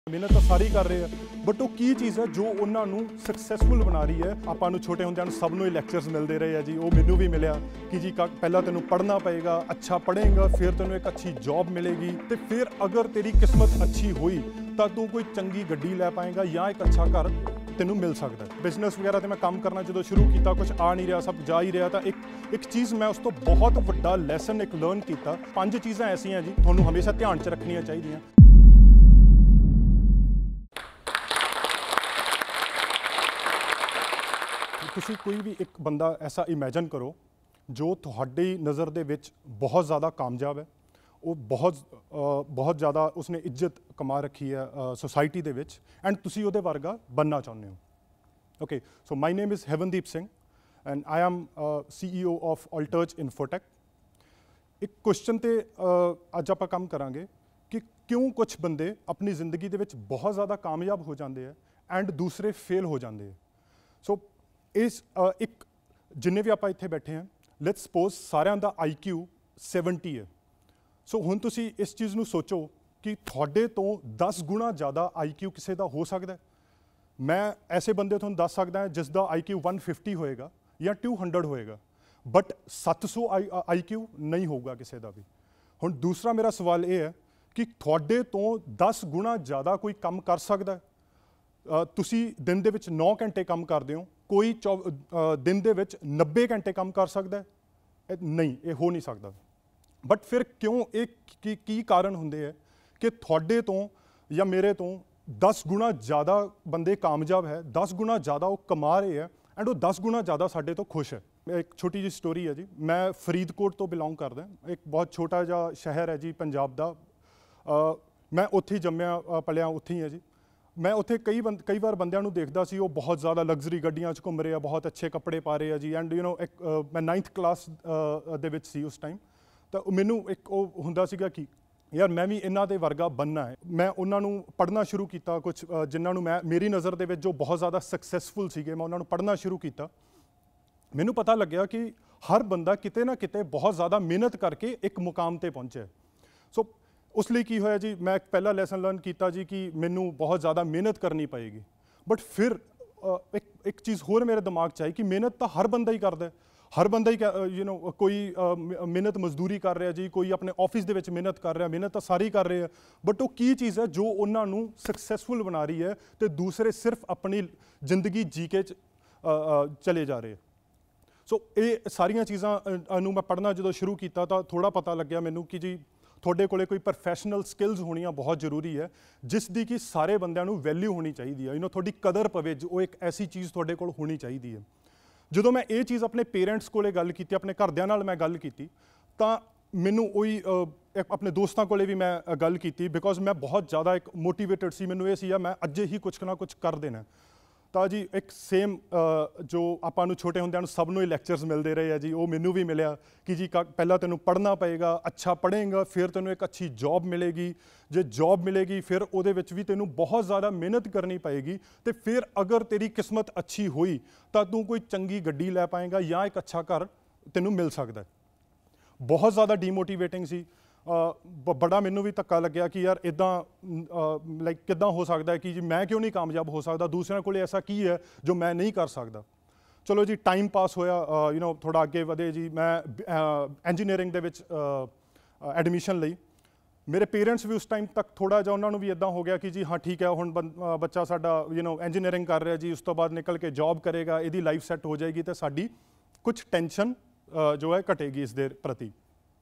ਮਿਹਨਤ ਤਾਂ ਸਾਰੇ ਕਰ ਰਹੇ ਆ ਬਟ ਉਹ ਕੀ ਚੀਜ਼ ਹੈ ਜੋ ਉਹਨਾਂ ਨੂੰ ਸਕਸੈਸਫੁਲ ਬਣਾ ਰਹੀ ਹੈ। ਆਪਾਂ ਨੂੰ ਛੋਟੇ ਹੁੰਦਿਆਂ ਨੂੰ ਸਭ ਨੂੰ ਹੀ ਲੈਕਚਰਸ ਮਿਲਦੇ ਰਹੇ ਆ ਜੀ, ਉਹ ਮੈਨੂੰ ਵੀ ਮਿਲਿਆ ਕਿ ਜੀ ਪਹਿਲਾਂ ਤੈਨੂੰ ਪੜ੍ਹਨਾ ਪਏਗਾ, ਅੱਛਾ ਪੜ੍ਹੇਂਗਾ ਫਿਰ ਤੈਨੂੰ ਇੱਕ ਅੱਛੀ ਜੌਬ ਮਿਲੇਗੀ ਤੇ ਫਿਰ ਅਗਰ ਤੇਰੀ ਕਿਸਮਤ ਅੱਛੀ ਹੋਈ ਤਾਂ ਤੂੰ ਕੋਈ ਚੰਗੀ ਗੱਡੀ ਲੈ ਪਾਏਗਾ ਜਾਂ ਇੱਕ ਅੱਛਾ ਘਰ ਤੈਨੂੰ ਮਿਲ ਸਕਦਾ। ਬਿਜ਼ਨਸ ਵਗੈਰਾ ਤੇ ਮੈਂ ਕੰਮ ਕਰਨਾ ਜਦੋਂ ਸ਼ੁਰੂ ਕੀਤਾ, ਕੁਝ ਆ ਨਹੀਂ ਰਿਹਾ, ਸਭ ਜਾ ਹੀ ਰਿਹਾ, ਤਾਂ ਇੱਕ ਚੀਜ਼ ਮੈਂ ਉਸ ਤੋਂ ਬਹੁਤ ਵੱਡਾ ਲੈਸਨ ਇੱਕ ਲਰਨ ਕੀਤਾ। 5 ਚੀਜ਼ਾਂ ਐਸੀਆਂ ਜੀ ਤੁਹਾਨੂੰ ਹਮੇਸ਼ਾ ਧਿਆਨ 'ਚ ਰੱਖਣੀਆਂ ਚਾਹੀਦੀਆਂ। ਤੁਸੀਂ ਕੋਈ ਵੀ ਇੱਕ ਬੰਦਾ ਐਸਾ ਇਮੇਜਿਨ ਕਰੋ ਜੋ ਤੁਹਾਡੀ ਨਜ਼ਰ ਦੇ ਵਿੱਚ ਬਹੁਤ ਜ਼ਿਆਦਾ ਕਾਮਯਾਬ ਹੈ, ਉਹ ਬਹੁਤ ਜ਼ਿਆਦਾ ਉਸਨੇ ਇੱਜ਼ਤ ਕਮਾ ਰੱਖੀ ਹੈ ਸੋਸਾਇਟੀ ਦੇ ਵਿੱਚ, ਐਂਡ ਤੁਸੀਂ ਉਹਦੇ ਵਰਗਾ ਬਣਨਾ ਚਾਹੁੰਦੇ ਹੋ। Okay, so my name is Havandeep Singh and I am CEO of Alturch Infotech। ਇੱਕ ਕੁਐਸਚਨ ਤੇ ਅੱਜ ਆਪਾਂ ਕੰਮ ਕਰਾਂਗੇ ਕਿ ਕਿਉਂ ਕੁਝ ਬੰਦੇ ਆਪਣੀ ਜ਼ਿੰਦਗੀ ਦੇ ਵਿੱਚ ਬਹੁਤ ਜ਼ਿਆਦਾ ਕਾਮਯਾਬ ਹੋ ਜਾਂਦੇ ਆ ਐਂਡ ਦੂਸਰੇ ਫੇਲ ਹੋ ਜਾਂਦੇ ਆ। ਸੋ ਇਸ ਇੱਕ ਜਿੰਨੇ ਵੀ ਆਪਾਂ ਇੱਥੇ ਬੈਠੇ ਹਾਂ, ਲੈਟਸ ਸਪੋਜ਼ ਸਾਰਿਆਂ ਦਾ IQ 70 ਹੈ। ਸੋ ਹੁਣ ਤੁਸੀਂ ਇਸ ਚੀਜ਼ ਨੂੰ ਸੋਚੋ ਕਿ ਤੁਹਾਡੇ ਤੋਂ 10 ਗੁਣਾ ਜ਼ਿਆਦਾ IQ ਕਿਸੇ ਦਾ ਹੋ ਸਕਦਾ ਹੈ। ਮੈਂ ਐਸੇ ਬੰਦੇ ਤੁਹਾਨੂੰ ਦੱਸ ਸਕਦਾ ਜਿਸ ਦਾ IQ 150 ਹੋਏਗਾ ਜਾਂ 200 ਹੋਏਗਾ, ਬਟ 700 IQ ਨਹੀਂ ਹੋਊਗਾ ਕਿਸੇ ਦਾ ਵੀ। ਹੁਣ ਦੂਸਰਾ ਮੇਰਾ ਸਵਾਲ ਇਹ ਹੈ ਕਿ ਤੁਹਾਡੇ ਤੋਂ 10 ਗੁਣਾ ਜ਼ਿਆਦਾ ਕੋਈ ਕੰਮ ਕਰ ਸਕਦਾ ਹੈ। ਤੁਸੀਂ ਦਿਨ ਦੇ ਵਿੱਚ 9 ਘੰਟੇ ਕੰਮ ਕਰਦੇ ਹੋ, ਕੋਈ ਦਿਨ ਦੇ ਵਿੱਚ 90 ਘੰਟੇ ਕੰਮ ਕਰ ਸਕਦਾ ਹੈ? ਨਹੀਂ, ਇਹ ਹੋ ਨਹੀਂ ਸਕਦਾ। ਬਟ ਫਿਰ ਕਿਉਂ ਇਹ ਕੀ ਕਾਰਨ ਹੁੰਦੇ ਹੈ ਕਿ ਤੁਹਾਡੇ ਤੋਂ ਜਾਂ ਮੇਰੇ ਤੋਂ 10 ਗੁਣਾ ਜ਼ਿਆਦਾ ਬੰਦੇ ਕਾਮਯਾਬ ਹੈ, 10 ਗੁਣਾ ਜ਼ਿਆਦਾ ਉਹ ਕਮਾ ਰਹੇ ਹੈ ਐਂਡ ਉਹ 10 ਗੁਣਾ ਜ਼ਿਆਦਾ ਸਾਡੇ ਤੋਂ ਖੁਸ਼ ਹੈ। ਇੱਕ ਛੋਟੀ ਜਿਹੀ ਸਟੋਰੀ ਹੈ ਜੀ। ਮੈਂ ਫਰੀਦਕੋਟ ਤੋਂ ਬਿਲੋਂਗ ਕਰਦਾ, ਇੱਕ ਬਹੁਤ ਛੋਟਾ ਜਿਹਾ ਸ਼ਹਿਰ ਹੈ ਜੀ ਪੰਜਾਬ ਦਾ। ਮੈਂ ਉੱਥੇ ਹੀ ਜੰਮਿਆ ਪਲਿਆ, ਉੱਥੇ ਹੀ ਹੈ ਜੀ। ਮੈਂ ਉੱਥੇ ਕਈ ਵਾਰ ਬੰਦਿਆਂ ਨੂੰ ਦੇਖਦਾ ਸੀ, ਉਹ ਬਹੁਤ ਜ਼ਿਆਦਾ ਲਗਜ਼ਰੀ ਗੱਡੀਆਂ 'ਚ ਘੁੰਮ ਰਹੇ ਆ, ਬਹੁਤ ਅੱਛੇ ਕੱਪੜੇ ਪਾ ਰਹੇ ਆ ਜੀ, ਐਂਡ ਮੈਂ 9th ਕਲਾਸ ਦੇ ਵਿੱਚ ਸੀ ਉਸ ਟਾਈਮ। ਤਾਂ ਮੈਨੂੰ ਇੱਕ ਉਹ ਹੁੰਦਾ ਸੀਗਾ ਕਿ ਯਾਰ ਮੈਂ ਵੀ ਇਹਨਾਂ ਦੇ ਵਰਗਾ ਬਣਨਾ ਹੈ। ਮੈਂ ਉਹਨਾਂ ਨੂੰ ਪੜ੍ਹਨਾ ਸ਼ੁਰੂ ਕੀਤਾ, ਕੁਝ ਜਿਨ੍ਹਾਂ ਨੂੰ ਮੇਰੀ ਨਜ਼ਰ ਦੇ ਵਿੱਚ ਜੋ ਬਹੁਤ ਜ਼ਿਆਦਾ ਸਕਸੈਸਫੁਲ ਸੀਗੇ, ਮੈਂ ਉਹਨਾਂ ਨੂੰ ਪੜ੍ਹਨਾ ਸ਼ੁਰੂ ਕੀਤਾ। ਮੈਨੂੰ ਪਤਾ ਲੱਗਿਆ ਕਿ ਹਰ ਬੰਦਾ ਕਿਤੇ ਨਾ ਕਿਤੇ ਬਹੁਤ ਜ਼ਿਆਦਾ ਮਿਹਨਤ ਕਰਕੇ ਇੱਕ ਮੁਕਾਮ 'ਤੇ ਪਹੁੰਚਿਆ। ਸੋ ਉਸ ਲਈ ਕੀ ਹੋਇਆ ਜੀ, ਮੈਂ ਇੱਕ ਪਹਿਲਾ ਲੈਸਨ ਲਰਨ ਕੀਤਾ ਜੀ ਕਿ ਮੈਨੂੰ ਬਹੁਤ ਜ਼ਿਆਦਾ ਮਿਹਨਤ ਕਰਨੀ ਪਏਗੀ। ਬਟ ਫਿਰ ਇੱਕ ਚੀਜ਼ ਹੋਰ ਮੇਰੇ ਦਿਮਾਗ 'ਚ ਆਈ ਕਿ ਮਿਹਨਤ ਤਾਂ ਹਰ ਬੰਦਾ ਹੀ ਕਰਦਾ, ਹਰ ਬੰਦਾ ਹੀ ਕੋਈ ਮਿਹਨਤ ਮਜ਼ਦੂਰੀ ਕਰ ਰਿਹਾ ਜੀ, ਕੋਈ ਆਪਣੇ ਆਫਿਸ ਦੇ ਵਿੱਚ ਮਿਹਨਤ ਕਰ ਰਿਹਾ, ਮਿਹਨਤ ਤਾਂ ਸਾਰੇ ਹੀ ਕਰ ਰਹੇ ਆ। ਬਟ ਉਹ ਕੀ ਚੀਜ਼ ਹੈ ਜੋ ਉਹਨਾਂ ਨੂੰ ਸਕਸੈਸਫੁਲ ਬਣਾ ਰਹੀ ਹੈ ਤੇ ਦੂਸਰੇ ਸਿਰਫ ਆਪਣੀ ਜ਼ਿੰਦਗੀ ਜੀ ਕੇ ਚਲੇ ਜਾ ਰਹੇ। ਸੋ ਇਹ ਸਾਰੀਆਂ ਚੀਜ਼ਾਂ ਨੂੰ ਮੈਂ ਪੜ੍ਹਨਾ ਜਦੋਂ ਸ਼ੁਰੂ ਕੀਤਾ ਤਾਂ ਥੋੜ੍ਹਾ ਪਤਾ ਲੱਗਿਆ ਮੈਨੂੰ ਕਿ ਜੀ ਤੁਹਾਡੇ ਕੋਲੇ ਕੋਈ ਪ੍ਰੋਫੈਸ਼ਨਲ ਸਕਿੱਲਸ ਹੋਣੀਆਂ ਬਹੁਤ ਜ਼ਰੂਰੀ ਹੈ, ਜਿਸ ਦੀ ਕਿ ਸਾਰੇ ਬੰਦਿਆਂ ਨੂੰ ਵੈਲਿਊ ਹੋਣੀ ਚਾਹੀਦੀ ਹੈ। ਤੁਹਾਡੀ ਕਦਰ ਪਵੇ, ਉਹ ਇੱਕ ਐਸੀ ਚੀਜ਼ ਤੁਹਾਡੇ ਕੋਲ ਹੋਣੀ ਚਾਹੀਦੀ ਹੈ। ਜਦੋਂ ਮੈਂ ਇਹ ਚੀਜ਼ ਆਪਣੇ ਪੇਰੈਂਟਸ ਕੋਲੇ ਗੱਲ ਕੀਤੀ, ਆਪਣੇ ਘਰਦਿਆਂ ਨਾਲ ਮੈਂ ਗੱਲ ਕੀਤੀ, ਤਾਂ ਮੈਨੂੰ ਉਹੀ ਆਪਣੇ ਦੋਸਤਾਂ ਕੋਲੇ ਵੀ ਮੈਂ ਗੱਲ ਕੀਤੀ, ਬਿਕੋਜ਼ ਮੈਂ ਬਹੁਤ ਜ਼ਿਆਦਾ ਇੱਕ ਮੋਟੀਵੇਟਡ ਸੀ। ਮੈਨੂੰ ਇਹ ਸੀ ਮੈਂ ਅੱਜੇ ਹੀ ਕੁਛ ਨਾ ਕੁਛ ਕਰ ਦੇਣਾ। ਤਾਂ ਜੀ ਇੱਕ ਸੇਮ ਜੋ ਆਪਾਂ ਨੂੰ ਛੋਟੇ ਹੁੰਦਿਆਂ ਨੂੰ ਸਭ ਨੂੰ ਹੀ ਲੈਕਚਰਸ ਮਿਲਦੇ ਰਹੇ ਆ ਜੀ, ਉਹ ਮੈਨੂੰ ਵੀ ਮਿਲਿਆ ਕਿ ਜੀ ਪਹਿਲਾਂ ਤੈਨੂੰ ਪੜ੍ਹਨਾ ਪਏਗਾ, ਅੱਛਾ ਪੜ੍ਹੇਂਗਾ ਫਿਰ ਤੈਨੂੰ ਇੱਕ ਅੱਛੀ ਜੌਬ ਮਿਲੇਗੀ, ਜੇ ਜੌਬ ਮਿਲੇਗੀ ਫਿਰ ਉਹਦੇ ਵਿੱਚ ਵੀ ਤੈਨੂੰ ਬਹੁਤ ਜ਼ਿਆਦਾ ਮਿਹਨਤ ਕਰਨੀ ਪਏਗੀ ਤੇ ਫਿਰ ਅਗਰ ਤੇਰੀ ਕਿਸਮਤ ਅੱਛੀ ਹੋਈ ਤਾਂ ਤੂੰ ਕੋਈ ਚੰਗੀ ਗੱਡੀ ਲੈ ਪਾਏਗਾ ਜਾਂ ਇੱਕ ਅੱਛਾ ਘਰ ਤੈਨੂੰ ਮਿਲ ਸਕਦਾ। ਬਹੁਤ ਜ਼ਿਆਦਾ ਡੀਮੋਟੀਵੇਟਿੰਗ ਸੀ। ਬੜਾ ਮੈਨੂੰ ਵੀ ਧੱਕਾ ਲੱਗਿਆ ਕਿ ਯਾਰ ਇੱਦਾਂ ਲਾਈਕ ਕਿੱਦਾਂ ਹੋ ਸਕਦਾ ਹੈ ਕਿ ਜੀ ਮੈਂ ਕਿਉਂ ਨਹੀਂ ਕਾਮਯਾਬ ਹੋ ਸਕਦਾ, ਦੂਸਰਿਆਂ ਕੋਲ ਐਸਾ ਕੀ ਹੈ ਜੋ ਮੈਂ ਨਹੀਂ ਕਰ ਸਕਦਾ। ਚਲੋ ਜੀ ਟਾਈਮ ਪਾਸ ਹੋਇਆ, ਥੋੜ੍ਹਾ ਅੱਗੇ ਵਧੇ ਜੀ। ਮੈਂ ਇੰਜੀਨੀਅਰਿੰਗ ਦੇ ਵਿੱਚ ਐਡਮਿਸ਼ਨ ਲਈ। ਮੇਰੇ ਪੇਰੈਂਟਸ ਵੀ ਉਸ ਟਾਈਮ ਤੱਕ ਥੋੜ੍ਹਾ ਜਿਹਾ ਉਹਨਾਂ ਨੂੰ ਵੀ ਇੱਦਾਂ ਹੋ ਗਿਆ ਕਿ ਜੀ ਹਾਂ ਠੀਕ ਹੈ, ਹੁਣ ਬੱਚਾ ਸਾਡਾ ਇੰਜੀਨੀਅਰਿੰਗ ਕਰ ਰਿਹਾ ਜੀ, ਉਸ ਤੋਂ ਬਾਅਦ ਨਿਕਲ ਕੇ ਜੌਬ ਕਰੇਗਾ, ਇਹਦੀ ਲਾਈਫ ਸੈੱਟ ਹੋ ਜਾਏਗੀ ਅਤੇ ਸਾਡੀ ਕੁਛ ਟੈਨਸ਼ਨ ਜੋ ਹੈ ਘਟੇਗੀ ਇਸ ਦੇ ਪ੍ਰਤੀ।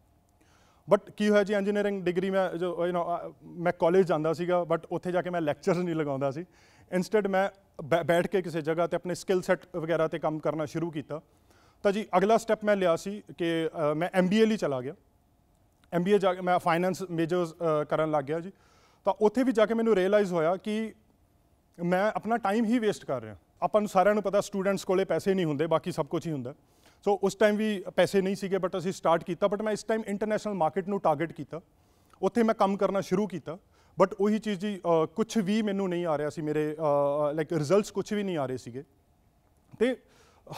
ਬਟ ਕੀ ਹੋਇਆ ਜੀ, ਇੰਜੀਨੀਅਰਿੰਗ ਡਿਗਰੀ ਮੈਂ ਕਾਲਜ ਜਾਂਦਾ ਸੀਗਾ, ਬਟ ਉੱਥੇ ਜਾ ਕੇ ਮੈਂ ਲੈਕਚਰਸ ਨਹੀਂ ਲਗਾਉਂਦਾ ਸੀ। ਇੰਸਟੈਡ ਮੈਂ ਬੈਠ ਕੇ ਕਿਸੇ ਜਗ੍ਹਾ 'ਤੇ ਆਪਣੇ ਸਕਿੱਲ ਸੈੱਟ ਵਗੈਰਾ 'ਤੇ ਕੰਮ ਕਰਨਾ ਸ਼ੁਰੂ ਕੀਤਾ। ਤਾਂ ਜੀ ਅਗਲਾ ਸਟੈਪ ਮੈਂ ਲਿਆ ਸੀ ਕਿ ਮੈਂ MBA ਲਈ ਚਲਾ ਗਿਆ। MBA ਜਾ ਕੇ ਮੈਂ ਫਾਈਨੈਂਸ ਮੇਜਰਸ ਕਰਨ ਲੱਗ ਗਿਆ ਜੀ। ਤਾਂ ਉੱਥੇ ਵੀ ਜਾ ਕੇ ਮੈਨੂੰ ਰੀਅਲਾਈਜ਼ ਹੋਇਆ ਕਿ ਮੈਂ ਆਪਣਾ ਟਾਈਮ ਹੀ ਵੇਸਟ ਕਰ ਰਿਹਾ। ਆਪਾਂ ਨੂੰ ਸਾਰਿਆਂ ਨੂੰ ਪਤਾ ਸਟੂਡੈਂਟਸ ਕੋਲੇ ਪੈਸੇ ਨਹੀਂ ਹੁੰਦੇ, ਬਾਕੀ ਸਭ ਕੁਝ ਹੀ ਹੁੰਦਾ। ਸੋ ਉਸ ਟਾਈਮ ਵੀ ਪੈਸੇ ਨਹੀਂ ਸੀਗੇ, ਬਟ ਅਸੀਂ ਸਟਾਰਟ ਕੀਤਾ। ਬਟ ਮੈਂ ਇਸ ਟਾਈਮ ਇੰਟਰਨੈਸ਼ਨਲ ਮਾਰਕੀਟ ਨੂੰ ਟਾਰਗੇਟ ਕੀਤਾ, ਉੱਥੇ ਮੈਂ ਕੰਮ ਕਰਨਾ ਸ਼ੁਰੂ ਕੀਤਾ। ਬਟ ਉਹੀ ਚੀਜ਼ ਜੀ ਕੁਛ ਵੀ ਮੈਨੂੰ ਨਹੀਂ ਆ ਰਿਹਾ ਸੀ, ਮੇਰੇ ਲਾਈਕ ਰਿਜ਼ਲਟਸ ਕੁਛ ਵੀ ਨਹੀਂ ਆ ਰਹੇ ਸੀਗੇ। ਅਤੇ ਹਰ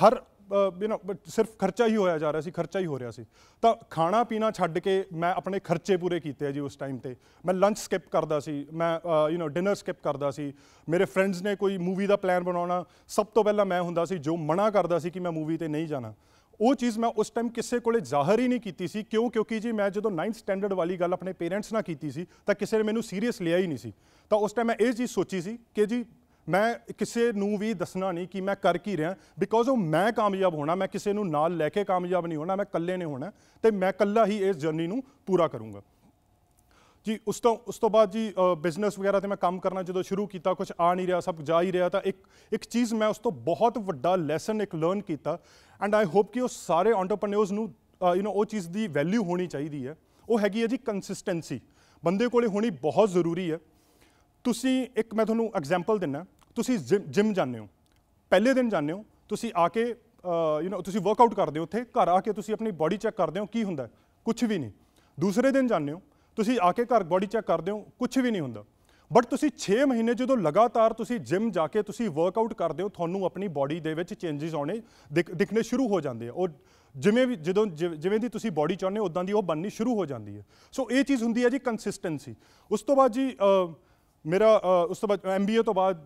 ਸਿਰਫ ਖਰਚਾ ਹੀ ਹੋਇਆ ਜਾ ਰਿਹਾ ਸੀ, ਖਰਚਾ ਹੀ ਹੋ ਰਿਹਾ ਸੀ। ਤਾਂ ਖਾਣਾ ਪੀਣਾ ਛੱਡ ਕੇ ਮੈਂ ਆਪਣੇ ਖਰਚੇ ਪੂਰੇ ਕੀਤੇ ਆ ਜੀ ਉਸ ਟਾਈਮ ਤੇ। ਮੈਂ ਲੰਚ ਸਕਿਪ ਕਰਦਾ ਸੀ, ਮੈਂ ਡਿਨਰ ਸਕਿਪ ਕਰਦਾ ਸੀ। ਮੇਰੇ ਫਰੈਂਡਸ ਨੇ ਕੋਈ ਮੂਵੀ ਦਾ ਪਲਾਨ ਬਣਾਉਣਾ, ਸਭ ਤੋਂ ਪਹਿਲਾਂ ਮੈਂ ਹੁੰਦਾ ਸੀ ਜੋ ਮਨਾ ਕਰਦਾ ਸੀ ਕਿ ਮੈਂ ਮੂਵੀ ਤੇ ਨਹੀਂ ਜਾਣਾ। ਉਹ ਚੀਜ਼ ਮੈਂ ਉਸ ਟਾਈਮ ਕਿਸੇ ਕੋਲੇ ਜ਼ਾਹਰ ਹੀ ਨਹੀਂ ਕੀਤੀ ਸੀ। ਕਿਉਂਕਿ ਜੀ ਮੈਂ ਜਦੋਂ 9th ਸਟੈਂਡਰਡ ਵਾਲੀ ਗੱਲ ਆਪਣੇ ਪੇਰੈਂਟਸ ਨਾਲ ਕੀਤੀ ਸੀ ਤਾਂ ਕਿਸੇ ਨੇ ਮੈਨੂੰ ਸੀਰੀਅਸ ਲਿਆ ਹੀ ਨਹੀਂ ਸੀ। ਤਾਂ ਉਸ ਟਾਈਮ ਮੈਂ ਇਹ ਚੀਜ਼ ਸੋਚੀ ਸੀ ਕਿ ਜੀ ਮੈਂ ਕਿਸੇ ਨੂੰ ਵੀ ਦੱਸਣਾ ਨਹੀਂ ਕਿ ਮੈਂ ਕਰ ਕੀ ਰਿਹਾ, ਬਿਕੋਜ਼ ਉਹ ਮੈਂ ਕਾਮਯਾਬ ਹੋਣਾ, ਮੈਂ ਕਿਸੇ ਨੂੰ ਨਾਲ ਲੈ ਕੇ ਕਾਮਯਾਬ ਨਹੀਂ ਹੋਣਾ, ਮੈਂ ਇਕੱਲੇ ਨੇ ਹੋਣਾ ਤੇ ਮੈਂ ਇਕੱਲਾ ਹੀ ਇਸ ਜਰਨੀ ਨੂੰ ਪੂਰਾ ਕਰੂੰਗਾ ਜੀ। ਉਸ ਤੋਂ ਬਾਅਦ ਜੀ ਬਿਜ਼ਨਸ ਵਗੈਰਾ ਤੇ ਮੈਂ ਕੰਮ ਕਰਨਾ ਜਦੋਂ ਸ਼ੁਰੂ ਕੀਤਾ, ਕੁਝ ਆ ਨਹੀਂ ਰਿਹਾ, ਸਭ ਜਾ ਹੀ ਰਿਹਾ। ਤਾਂ ਇੱਕ ਚੀਜ਼ ਮੈਂ ਉਸ ਤੋਂ ਬਹੁਤ ਵੱਡਾ ਲੈਸਨ ਇੱਕ ਲਰਨ ਕੀਤਾ, ਐਂਡ ਆਈ ਹੋਪ ਕਿ ਉਹ ਸਾਰੇ ਐਂਟਰਪ੍ਰੈਨਿਓਰਸ ਨੂੰ ਉਹ ਚੀਜ਼ ਦੀ ਵੈਲਿਊ ਹੋਣੀ ਚਾਹੀਦੀ ਹੈ। ਉਹ ਹੈਗੀ ਹੈ ਜੀ ਕੰਸਿਸਟੈਂਸੀ। ਬੰਦੇ ਕੋਲੇ ਹੋਣੀ ਬਹੁਤ ਜ਼ਰੂਰੀ ਹੈ। ਤੁਸੀਂ ਇੱਕ ਮੈਂ ਤੁਹਾਨੂੰ ਐਗਜ਼ਾਮਪਲ ਦਿੰਦਾ, ਤੁਸੀਂ ਜਿਮ ਜਾਂਦੇ ਹੋ, ਪਹਿਲੇ ਦਿਨ ਜਾਂਦੇ ਹੋ, ਤੁਸੀਂ ਆ ਕੇ ਤੁਸੀਂ ਵਰਕਆਊਟ ਕਰਦੇ ਹੋ, ਉੱਥੇ ਘਰ ਆ ਕੇ ਤੁਸੀਂ ਆਪਣੀ ਬੋਡੀ ਚੈੱਕ ਕਰਦੇ ਹੋ, ਕੀ ਹੁੰਦਾ? ਕੁਛ ਵੀ ਨਹੀਂ। ਦੂਸਰੇ ਦਿਨ ਜਾਂਦੇ ਹੋ, ਤੁਸੀਂ ਆ ਕੇ ਘਰ ਬੋਡੀ ਚੈੱਕ ਕਰਦੇ ਹੋ, ਕੁਛ ਵੀ ਨਹੀਂ ਹੁੰਦਾ। ਬਟ ਤੁਸੀਂ 6 ਮਹੀਨੇ ਜਦੋਂ ਲਗਾਤਾਰ ਤੁਸੀਂ ਜਿਮ ਜਾ ਕੇ ਤੁਸੀਂ ਵਰਕਆਊਟ ਕਰਦੇ ਹੋ, ਤੁਹਾਨੂੰ ਆਪਣੀ ਬੋਡੀ ਦੇ ਵਿੱਚ ਚੇਂਜਸ ਆਉਣੇ ਦਿਖਣੇ ਸ਼ੁਰੂ ਹੋ ਜਾਂਦੇ ਆ। ਉਹ ਜਿਵੇਂ ਦੀ ਤੁਸੀਂ ਬੋਡੀ ਚਾਹੁੰਦੇ ਹੋ ਉੱਦਾਂ ਦੀ ਉਹ ਬਣਨੀ ਸ਼ੁਰੂ ਹੋ ਜਾਂਦੀ ਹੈ। ਸੋ ਇਹ ਚੀਜ਼ ਹੁੰਦੀ ਹੈ ਜੀ ਕੰਸਿਸਟੈਂਸੀ। ਉਸ ਤੋਂ ਬਾਅਦ ਜੀ ਉਸ ਤੋਂ ਬਾਅਦ MBA ਤੋਂ ਬਾਅਦ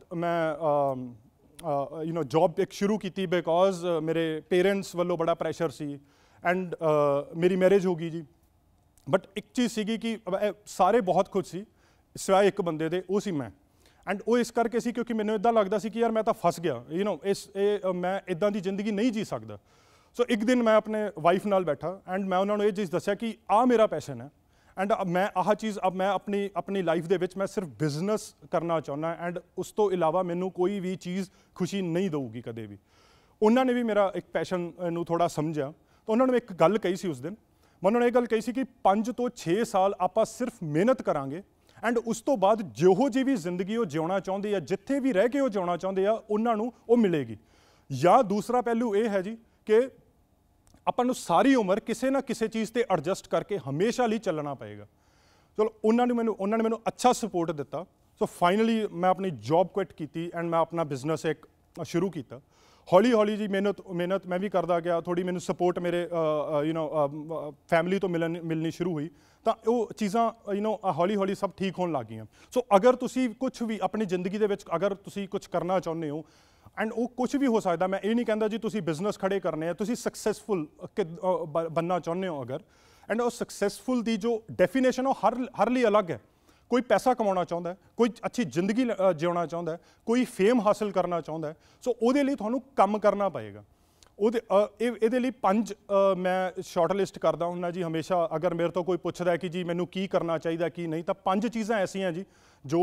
ਮੈਂ ਜੌਬ ਇੱਕ ਸ਼ੁਰੂ ਕੀਤੀ, ਬਿਕੋਜ਼ ਮੇਰੇ ਪੇਰੈਂਟਸ ਵੱਲੋਂ ਬੜਾ ਪ੍ਰੈਸ਼ਰ ਸੀ, ਐਂਡ ਮੇਰੀ ਮੈਰਿਜ ਹੋ ਗਈ ਜੀ। ਬਟ ਇੱਕ ਚੀਜ਼ ਸੀਗੀ ਕਿ ਸਾਰੇ ਬਹੁਤ ਖੁਸ਼ ਸੀ ਸਿਵਾਏ ਇੱਕ ਬੰਦੇ ਦੇ, ਉਹ ਸੀ ਮੈਂ। ਐਂਡ ਉਹ ਇਸ ਕਰਕੇ ਸੀ ਕਿਉਂਕਿ ਮੈਨੂੰ ਇੱਦਾਂ ਲੱਗਦਾ ਸੀ ਕਿ ਯਾਰ ਮੈਂ ਤਾਂ ਫਸ ਗਿਆ, ਮੈਂ ਇੱਦਾਂ ਦੀ ਜ਼ਿੰਦਗੀ ਨਹੀਂ ਜੀ ਸਕਦਾ। ਸੋ ਇੱਕ ਦਿਨ ਮੈਂ ਆਪਣੇ ਵਾਈਫ ਨਾਲ ਬੈਠਾ ਐਂਡ ਮੈਂ ਉਹਨਾਂ ਨੂੰ ਇਹ ਚੀਜ਼ ਦੱਸਿਆ ਕਿ ਆਹ ਮੇਰਾ ਪੈਸ਼ਨ ਹੈ, ਐਂਡ ਮੈਂ ਆਹ ਚੀਜ਼ ਮੈਂ ਆਪਣੀ ਲਾਈਫ ਦੇ ਵਿੱਚ ਮੈਂ ਸਿਰਫ ਬਿਜ਼ਨਸ ਕਰਨਾ ਚਾਹੁੰਦਾ, ਐਂਡ ਉਸ ਤੋਂ ਇਲਾਵਾ ਮੈਨੂੰ ਕੋਈ ਵੀ ਚੀਜ਼ ਖੁਸ਼ੀ ਨਹੀਂ ਦਊਗੀ ਕਦੇ ਵੀ। ਉਹਨਾਂ ਨੇ ਵੀ ਮੇਰਾ ਇੱਕ ਪੈਸ਼ਨ ਨੂੰ ਥੋੜ੍ਹਾ ਸਮਝਿਆ, ਤਾਂ ਉਹਨਾਂ ਨੂੰ ਇੱਕ ਗੱਲ ਕਹੀ ਸੀ ਉਸ ਦਿਨ। ਮੈਂ ਉਹਨਾਂ ਨੂੰ ਇਹ ਗੱਲ ਕਹੀ ਸੀ ਕਿ 5 ਤੋਂ 6 ਸਾਲ ਆਪਾਂ ਸਿਰਫ ਮਿਹਨਤ ਕਰਾਂਗੇ, ਐਂਡ ਉਸ ਤੋਂ ਬਾਅਦ ਜਿਹੋ ਜਿਹੀ ਵੀ ਜ਼ਿੰਦਗੀ ਉਹ ਜਿਉਣਾ ਚਾਹੁੰਦੇ ਆ, ਜਿੱਥੇ ਵੀ ਰਹਿ ਕੇ ਉਹ ਜਿਉਣਾ ਚਾਹੁੰਦੇ ਆ, ਉਹਨਾਂ ਨੂੰ ਉਹ ਮਿਲੇਗੀ। ਜਾਂ ਦੂਸਰਾ ਪਹਿਲੂ ਇਹ ਹੈ ਜੀ ਕਿ ਆਪਾਂ ਨੂੰ ਸਾਰੀ ਉਮਰ ਕਿਸੇ ਨਾ ਕਿਸੇ ਚੀਜ਼ ਤੇ ਐਡਜਸਟ ਕਰਕੇ ਹਮੇਸ਼ਾ ਲਈ ਚੱਲਣਾ ਪਏਗਾ। ਚਲੋ ਉਹਨਾਂ ਨੇ ਮੈਨੂੰ ਅੱਛਾ ਸਪੋਰਟ ਦਿੱਤਾ। ਸੋ ਫਾਈਨਲੀ ਮੈਂ ਆਪਣੀ ਜੌਬ ਕੁਇਟ ਕੀਤੀ ਐਂਡ ਮੈਂ ਆਪਣਾ ਬਿਜ਼ਨਸ ਇੱਕ ਸ਼ੁਰੂ ਕੀਤਾ। ਹੌਲੀ ਹੌਲੀ ਜੀ ਮਿਹਨਤ ਮੈਂ ਵੀ ਕਰਦਾ ਗਿਆ, ਥੋੜੀ ਮੈਨੂੰ ਸਪੋਰਟ ਮੇਰੇ ਫੈਮਿਲੀ ਤੋਂ ਮਿਲਣੀ ਸ਼ੁਰੂ ਹੋਈ, ਤਾਂ ਉਹ ਚੀਜ਼ਾਂ ਹੌਲੀ ਹੌਲੀ ਸਭ ਠੀਕ ਹੋਣ ਲੱਗ ਗਈਆਂ। ਸੋ ਅਗਰ ਤੁਸੀਂ ਕੁਝ ਵੀ ਆਪਣੀ ਜ਼ਿੰਦਗੀ ਦੇ ਵਿੱਚ ਅਗਰ ਤੁਸੀਂ ਕੁਝ ਕਰਨਾ ਚਾਹੁੰਦੇ ਹੋ, ਐਂਡ ਉਹ ਕੁਝ ਵੀ ਹੋ ਸਕਦਾ, ਮੈਂ ਇਹ ਨਹੀਂ ਕਹਿੰਦਾ ਜੀ ਤੁਸੀਂ ਬਿਜ਼ਨਸ ਖੜੇ ਕਰਨੇ ਆ, ਤੁਸੀਂ ਸਕਸੈਸਫੁਲ ਬਣਨਾ ਚਾਹੁੰਦੇ ਹੋ ਅਗਰ, ਐਂਡ ਉਹ ਸਕਸੈਸਫੁਲ ਦੀ ਜੋ ਡੈਫੀਨੇਸ਼ਨ ਉਹ ਹਰ ਲਈ ਅਲੱਗ ਹੈ। ਕੋਈ ਪੈਸਾ ਕਮਾਉਣਾ ਚਾਹੁੰਦਾ ਹੈ, ਕੋਈ ਅੱਛੀ ਜ਼ਿੰਦਗੀ ਜਿਉਣਾ ਚਾਹੁੰਦਾ ਹੈ, ਕੋਈ ਫੇਮ ਹਾਸਲ ਕਰਨਾ ਚਾਹੁੰਦਾ ਹੈ। ਸੋ ਉਹਦੇ ਲਈ ਤੁਹਾਨੂੰ ਕੰਮ ਕਰਨਾ ਪਏਗਾ। ਇਹਦੇ ਲਈ 5 ਮੈਂ ਸ਼ਾਰਟ ਲਿਸਟ ਕਰਦਾ ਹੁੰਦਾ ਜੀ ਹਮੇਸ਼ਾ। ਅਗਰ ਮੇਰੇ ਤੋਂ ਕੋਈ ਪੁੱਛਦਾ ਕਿ ਜੀ ਮੈਨੂੰ ਕੀ ਕਰਨਾ ਚਾਹੀਦਾ ਕੀ ਨਹੀਂ, ਤਾਂ 5 ਚੀਜ਼ਾਂ ਐਸੀਆਂ ਜੀ ਜੋ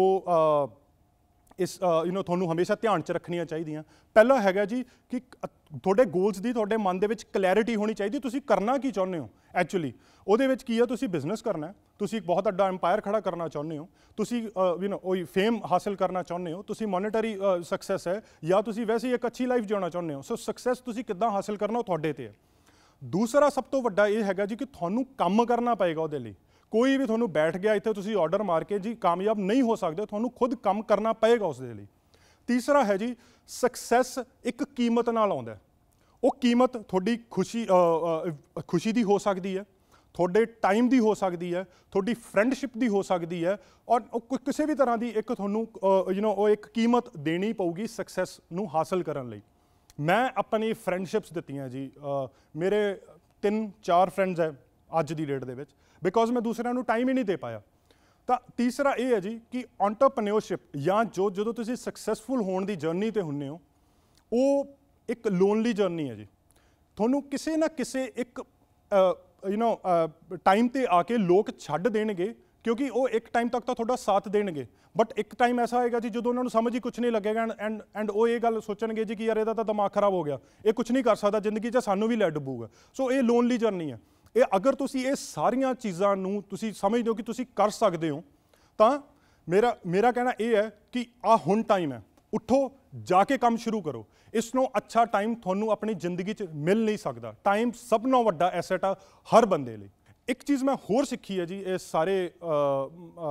ਤੁਹਾਨੂੰ ਹਮੇਸ਼ਾ ਧਿਆਨ 'ਚ ਰੱਖਣੀਆਂ ਚਾਹੀਦੀਆਂ। ਪਹਿਲਾ ਹੈਗਾ ਜੀ ਕਿ ਤੁਹਾਡੇ ਗੋਲਸ ਦੀ ਤੁਹਾਡੇ ਮਨ ਦੇ ਵਿੱਚ ਕਲੈਰਿਟੀ ਹੋਣੀ ਚਾਹੀਦੀ, ਤੁਸੀਂ ਕਰਨਾ ਕੀ ਚਾਹੁੰਦੇ ਹੋ ਐਕਚੁਅਲੀ। ਉਹਦੇ ਵਿੱਚ ਕੀ ਹੈ, ਤੁਸੀਂ ਬਿਜ਼ਨਸ ਕਰਨਾ ਹੈ, ਤੁਸੀਂ ਇੱਕ ਬਹੁਤ ਵੱਡਾ ਐਮਪਾਇਰ ਖੜਾ ਕਰਨਾ ਚਾਹੁੰਦੇ ਹੋ, ਤੁਸੀਂ ਉਹ ਫੇਮ ਹਾਸਲ ਕਰਨਾ ਚਾਹੁੰਦੇ ਹੋ, ਤੁਸੀਂ ਮੋਨੇਟਰੀ ਸਕਸੈਸ ਹੈ, ਜਾਂ ਤੁਸੀਂ ਵੈਸੇ ਹੀ ਇੱਕ ਅੱਛੀ ਲਾਈਫ ਜਿਉਣਾ ਚਾਹੁੰਦੇ ਹੋ। ਸੋ ਸਕਸੈਸ ਤੁਸੀਂ ਕਿੱਦਾਂ ਹਾਸਲ ਕਰਨਾ ਉਹ ਤੁਹਾਡੇ 'ਤੇ ਹੈ। ਦੂਸਰਾ ਸਭ ਤੋਂ ਵੱਡਾ ਇਹ ਹੈਗਾ ਜੀ ਕਿ ਤੁਹਾਨੂੰ ਕੰਮ ਕਰਨਾ ਪਏਗਾ ਉਹਦੇ ਲਈ। ਕੋਈ ਵੀ ਤੁਹਾਨੂੰ ਬੈਠ ਗਿਆ ਇੱਥੇ ਤੁਸੀਂ ਆਰਡਰ ਮਾਰ ਕੇ ਜੀ ਕਾਮਯਾਬ ਨਹੀਂ ਹੋ ਸਕਦੇ, ਤੁਹਾਨੂੰ ਖੁਦ ਕੰਮ ਕਰਨਾ ਪਏਗਾ ਉਸ ਦੇ ਲਈ। ਤੀਸਰਾ ਹੈ ਜੀ ਸਕਸੈਸ ਇੱਕ ਕੀਮਤ ਨਾਲ ਆਉਂਦਾ। ਉਹ ਕੀਮਤ ਤੁਹਾਡੀ ਖੁਸ਼ੀ ਦੀ ਹੋ ਸਕਦੀ ਹੈ, ਤੁਹਾਡੇ ਟਾਈਮ ਦੀ ਹੋ ਸਕਦੀ ਹੈ, ਤੁਹਾਡੀ ਫਰੈਂਡਸ਼ਿਪ ਦੀ ਹੋ ਸਕਦੀ ਹੈ, ਔਰ ਕਿਸੇ ਵੀ ਤਰ੍ਹਾਂ ਦੀ ਇੱਕ ਤੁਹਾਨੂੰ ਉਹ ਇੱਕ ਕੀਮਤ ਦੇਣੀ ਪਊਗੀ ਸਕਸੈਸ ਨੂੰ ਹਾਸਲ ਕਰਨ ਲਈ। ਮੈਂ ਆਪਣੀ ਫਰੈਂਡਸ਼ਿਪਸ ਦਿੱਤੀਆਂ ਜੀ, ਮੇਰੇ 3-4 ਫਰੈਂਡਸ ਹੈ ਅੱਜ ਦੀ ਡੇਟ ਦੇ ਵਿੱਚ, ਬਿਕੋਜ਼ ਮੈਂ ਦੂਸਰਿਆਂ ਨੂੰ ਟਾਈਮ ਹੀ ਨਹੀਂ ਦੇ ਪਾਇਆ। ਤਾਂ ਤੀਸਰਾ ਇਹ ਹੈ ਜੀ ਕਿ ਐਂਟਰਪ੍ਰੈਨਿਓਰਸ਼ਿਪ ਜਾਂ ਜਦੋਂ ਤੁਸੀਂ ਸਕਸੈਸਫੁਲ ਹੋਣ ਦੀ ਜਰਨੀ ਤੇ ਹੁੰਦੇ ਹੋ, ਉਹ ਇੱਕ ਲੋਨਲੀ ਜਰਨੀ ਹੈ ਜੀ। ਤੁਹਾਨੂੰ ਕਿਸੇ ਨਾ ਕਿਸੇ ਇੱਕ ਟਾਈਮ ਤੇ ਆ ਕੇ ਲੋਕ ਛੱਡ ਦੇਣਗੇ, ਕਿਉਂਕਿ ਉਹ ਇੱਕ ਟਾਈਮ ਤੱਕ ਤਾਂ ਤੁਹਾਡਾ ਸਾਥ ਦੇਣਗੇ, ਬਟ ਇੱਕ ਟਾਈਮ ਐਸਾ ਆਏਗਾ ਜੀ ਜਦੋਂ ਉਹਨਾਂ ਨੂੰ ਸਮਝ ਹੀ ਕੁਝ ਨਹੀਂ ਲੱਗੇਗਾ, ਐਂਡ ਉਹ ਇਹ ਗੱਲ ਸੋਚਣਗੇ ਜੀ ਕਿ ਯਾਰ ਇਹਦਾ ਤਾਂ ਦਿਮਾਗ ਖਰਾਬ ਹੋ ਗਿਆ, ਇਹ ਕੁਝ ਨਹੀਂ ਕਰ ਸਕਦਾ ਜ਼ਿੰਦਗੀ 'ਚ, ਸਾਨੂੰ ਵੀ ਲੈ ਡੁੱਬੂਗਾ। ਸੋ ਇਹ ਲੋਨਲੀ ਜਰਨੀ ਹੈ। ਇਹ ਅਗਰ ਤੁਸੀਂ ਇਹ ਸਾਰੀਆਂ ਚੀਜ਼ਾਂ ਨੂੰ ਤੁਸੀਂ ਸਮਝਦੇ ਹੋ ਕਿ ਤੁਸੀਂ ਕਰ ਸਕਦੇ ਹੋ, ਤਾਂ ਮੇਰਾ ਕਹਿਣਾ ਇਹ ਹੈ ਕਿ ਆਹ ਹੁਣ ਟਾਈਮ ਹੈ, ਉੱਠੋ, ਜਾ ਕੇ ਕੰਮ ਸ਼ੁਰੂ ਕਰੋ। ਇਸ ਨੂੰ ਅੱਛਾ ਟਾਈਮ ਤੁਹਾਨੂੰ ਆਪਣੀ ਜ਼ਿੰਦਗੀ 'ਚ ਮਿਲ ਨਹੀਂ ਸਕਦਾ। ਟਾਈਮ ਸਭ ਨਾਲੋਂ ਵੱਡਾ ਐਸੈਟ ਆ ਹਰ ਬੰਦੇ ਲਈ। ਇੱਕ ਚੀਜ਼ ਮੈਂ ਹੋਰ ਸਿੱਖੀ ਹੈ ਜੀ ਇਹ ਸਾਰੇ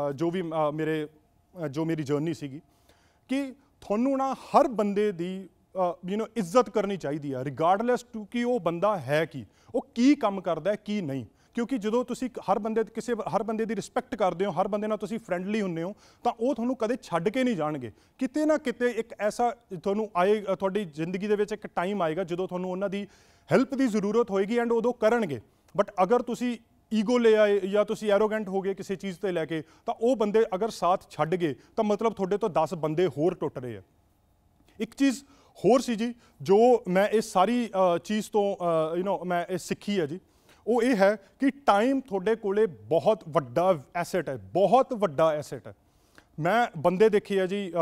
ਜੋ ਮੇਰੀ ਜਰਨੀ ਸੀਗੀ, ਕਿ ਤੁਹਾਨੂੰ ਨਾ ਹਰ ਬੰਦੇ ਦੀ ਇੱਜ਼ਤ ਕਰਨੀ ਚਾਹੀਦੀ ਹੈ, ਰਿਗਾਰਡਲੈਸ ਟੂ ਕਿ ਉਹ ਬੰਦਾ ਹੈ ਕੀ ਕੰਮ ਕਰਦਾ ਹੈ ਕੀ ਨਹੀਂ। ਕਿਉਂਕਿ ਜਦੋਂ ਤੁਸੀਂ ਹਰ ਬੰਦੇ ਦੀ ਰਿਸਪੈਕਟ ਕਰਦੇ ਹੋ, ਹਰ ਬੰਦੇ ਨਾਲ ਤੁਸੀਂ ਫਰੈਂਡਲੀ ਹੁੰਦੇ ਹੋ, ਤਾਂ ਉਹ ਤੁਹਾਨੂੰ ਕਦੇ ਛੱਡ ਕੇ ਨਹੀਂ ਜਾਣਗੇ। ਕਿਤੇ ਨਾ ਕਿਤੇ ਇੱਕ ਐਸਾ ਤੁਹਾਨੂੰ ਤੁਹਾਡੀ ਜ਼ਿੰਦਗੀ ਦੇ ਵਿੱਚ ਇੱਕ ਟਾਈਮ ਆਏਗਾ ਜਦੋਂ ਤੁਹਾਨੂੰ ਉਹਨਾਂ ਦੀ ਹੈਲਪ ਦੀ ਜ਼ਰੂਰਤ ਹੋਏਗੀ ਐਂਡ ਉਦੋਂ ਕਰਨਗੇ। ਬਟ ਅਗਰ ਤੁਸੀਂ ਈਗੋ ਲੈ ਆਏ ਜਾਂ ਤੁਸੀਂ ਐਰੋਗੈਂਟ ਹੋ ਗਏ ਕਿਸੇ ਚੀਜ਼ 'ਤੇ ਲੈ ਕੇ, ਤਾਂ ਉਹ ਬੰਦੇ ਅਗਰ ਸਾਥ ਛੱਡ ਗਏ ਤਾਂ ਮਤਲਬ ਤੁਹਾਡੇ ਤੋਂ 10 ਬੰਦੇ ਹੋਰ ਟੁੱਟ ਰਹੇ ਆ। ਇੱਕ ਚੀਜ਼ ਹੋਰ ਸੀ ਜੀ ਜੋ ਮੈਂ ਇਸ ਸਾਰੀ ਚੀਜ਼ ਤੋਂ ਮੈਂ ਇਹ ਸਿੱਖੀ ਹੈ ਜੀ, ਉਹ ਇਹ ਹੈ ਕਿ ਟਾਈਮ ਤੁਹਾਡੇ ਕੋਲੇ ਬਹੁਤ ਵੱਡਾ ਐਸੈਟ ਹੈ, ਬਹੁਤ ਵੱਡਾ ਐਸੈਟ ਹੈ। ਮੈਂ ਬੰਦੇ ਦੇਖੇ ਆ ਜੀ,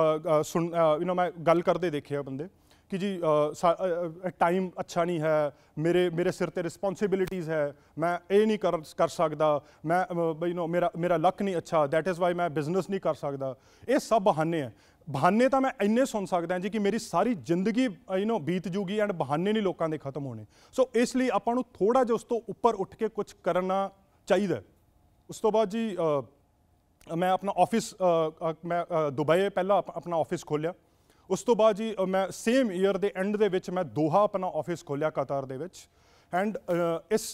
ਮੈਂ ਗੱਲ ਕਰਦੇ ਦੇਖੇ ਆ ਬੰਦੇ ਕਿ ਜੀ ਟਾਈਮ ਅੱਛਾ ਨਹੀਂ ਹੈ, ਮੇਰੇ ਸਿਰ 'ਤੇ ਰਿਸਪੌਂਸਿਬਿਲਿਟੀਜ਼ ਹੈ, ਮੈਂ ਇਹ ਨਹੀਂ ਕਰ ਸਕਦਾ, ਮੈਂ ਮੇਰਾ ਲੱਕ ਨਹੀਂ ਅੱਛਾ, ਦੈਟ ਇਜ਼ ਵਾਈ ਮੈਂ ਬਿਜ਼ਨਸ ਨਹੀਂ ਕਰ ਸਕਦਾ। ਇਹ ਸਭ ਬਹਾਨੇ ਹੈ। ਬਹਾਨੇ ਤਾਂ ਮੈਂ ਇੰਨੇ ਸੁਣ ਸਕਦਾ ਜੀ ਕਿ ਮੇਰੀ ਸਾਰੀ ਜ਼ਿੰਦਗੀ ਬੀਤ ਜੂਗੀ ਐਂਡ ਬਹਾਨੇ ਨਹੀਂ ਲੋਕਾਂ ਦੇ ਖਤਮ ਹੋਣੇ। ਸੋ ਇਸ ਲਈ ਆਪਾਂ ਨੂੰ ਥੋੜ੍ਹਾ ਜਿਹਾ ਉਸ ਤੋਂ ਉੱਪਰ ਉੱਠ ਕੇ ਕੁਝ ਕਰਨਾ ਚਾਹੀਦਾ। ਉਸ ਤੋਂ ਬਾਅਦ ਜੀ ਮੈਂ ਆਪਣਾ ਆਫਿਸ ਮੈਂ ਦੁਬਈ ਪਹਿਲਾਂ ਆਪਣਾ ਆਫਿਸ ਖੋਲ੍ਹਿਆ। ਉਸ ਤੋਂ ਬਾਅਦ ਜੀ ਮੈਂ ਸੇਮ ਈਅਰ ਦੇ ਐਂਡ ਦੇ ਵਿੱਚ ਮੈਂ ਦੋਹਾ ਆਪਣਾ ਆਫਿਸ ਖੋਲ੍ਹਿਆ ਕਤਾਰ ਦੇ ਵਿੱਚ। ਐਂਡ ਇਸ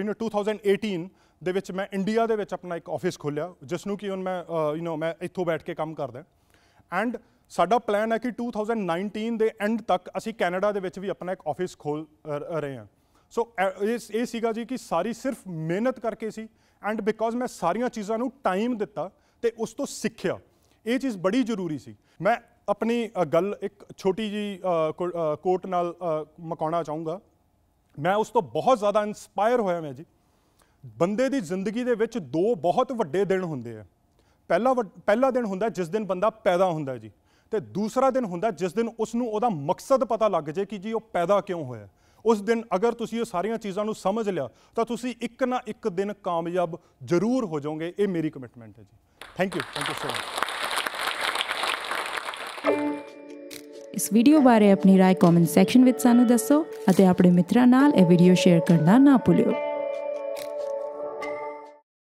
2018 ਦੇ ਵਿੱਚ ਮੈਂ ਇੰਡੀਆ ਦੇ ਵਿੱਚ ਆਪਣਾ ਇੱਕ ਆਫਿਸ ਖੋਲ੍ਹਿਆ, ਜਿਸ ਨੂੰ ਕਿ ਹੁਣ ਮੈਂ ਇੱਥੋਂ ਬੈਠ ਕੇ ਕੰਮ ਕਰਦਾ। ਐਂਡ ਸਾਡਾ ਪਲਾਨ ਹੈ ਕਿ 2019 ਦੇ ਐਂਡ ਤੱਕ ਅਸੀਂ ਕੈਨੇਡਾ ਦੇ ਵਿੱਚ ਵੀ ਆਪਣਾ ਇੱਕ ਆਫਿਸ ਖੋਲ੍ਹ ਰਹੇ ਹਾਂ। ਸੋ ਇਹ ਸੀਗਾ ਜੀ ਕਿ ਸਾਰੀ ਸਿਰਫ ਮਿਹਨਤ ਕਰਕੇ ਸੀ ਐਂਡ ਬਿਕੋਜ਼ ਮੈਂ ਸਾਰੀਆਂ ਚੀਜ਼ਾਂ ਨੂੰ ਟਾਈਮ ਦਿੱਤਾ ਅਤੇ ਉਸ ਤੋਂ ਸਿੱਖਿਆ। ਇਹ ਚੀਜ਼ ਬੜੀ ਜ਼ਰੂਰੀ ਸੀ। ਮੈਂ ਆਪਣੀ ਗੱਲ ਇੱਕ ਛੋਟੀ ਜਿਹੀ ਕੋਟ ਨਾਲ ਮੁਕਾਉਣਾ ਚਾਹੂੰਗਾ। ਮੈਂ ਉਸ ਤੋਂ ਬਹੁਤ ਜ਼ਿਆਦਾ ਇੰਸਪਾਇਰ ਹੋਇਆ ਮੈਂ ਜੀ। ਬੰਦੇ ਦੀ ਜ਼ਿੰਦਗੀ ਦੇ ਵਿੱਚ 2 ਬਹੁਤ ਵੱਡੇ ਦਿਨ ਹੁੰਦੇ ਆ। ਪਹਿਲਾ ਦਿਨ ਹੁੰਦਾ ਜਿਸ ਦਿਨ ਬੰਦਾ ਪੈਦਾ ਹੁੰਦਾ ਜੀ, ਅਤੇ ਦੂਸਰਾ ਦਿਨ ਹੁੰਦਾ ਜਿਸ ਦਿਨ ਉਸ ਨੂੰ ਉਹਦਾ ਮਕਸਦ ਪਤਾ ਲੱਗ ਜਾਏ ਕਿ ਜੀ ਉਹ ਪੈਦਾ ਕਿਉਂ ਹੋਇਆ। ਉਸ ਦਿਨ ਅਗਰ ਤੁਸੀਂ ਉਹ ਸਾਰੀਆਂ ਚੀਜ਼ਾਂ ਨੂੰ ਸਮਝ ਲਿਆ ਤਾਂ ਤੁਸੀਂ ਇੱਕ ਨਾ ਇੱਕ ਦਿਨ ਕਾਮਯਾਬ ਜ਼ਰੂਰ ਹੋ ਜਾਓਗੇ। ਇਹ ਮੇਰੀ ਕਮਿਟਮੈਂਟ ਹੈ ਜੀ। Thank you so much. ਇਸ ਵੀਡੀਓ ਬਾਰੇ ਆਪਣੀ ਰਾਏ ਕਮੈਂਟ ਸੈਕਸ਼ਨ ਵਿੱਚ ਸਾਨੂੰ ਦੱਸੋ ਅਤੇ ਆਪਣੇ ਮਿੱਤਰਾਂ ਨਾਲ ਇਹ ਵੀਡੀਓ ਸ਼ੇਅਰ ਕਰਨਾ ਨਾ ਭੁੱਲਿਓ।